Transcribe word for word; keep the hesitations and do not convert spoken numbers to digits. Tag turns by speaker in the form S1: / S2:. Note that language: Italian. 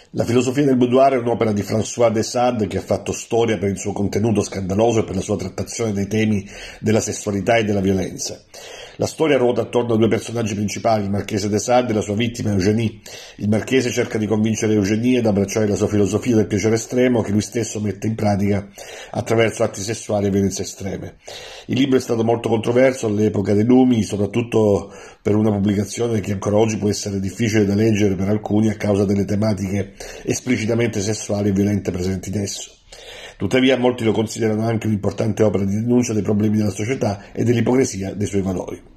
S1: La filosofia del boudoir è un'opera di François de Sade che ha fatto storia per il suo contenuto scandaloso e per la sua trattazione dei temi della sessualità e della violenza. La storia ruota attorno a due personaggi principali, il marchese de Sade e la sua vittima Eugénie. Il marchese cerca di convincere Eugénie ad abbracciare la sua filosofia del piacere estremo che lui stesso mette in pratica attraverso atti sessuali e violenze estreme. Il libro è stato molto controverso all'epoca dei Lumi, soprattutto per una pubblicazione che ancora oggi può essere difficile da leggere per alcuni a causa delle tematiche esplicitamente sessuali e violente presenti in esso. Tuttavia molti lo considerano anche un'importante opera di denuncia dei problemi della società e dell'ipocrisia dei suoi valori.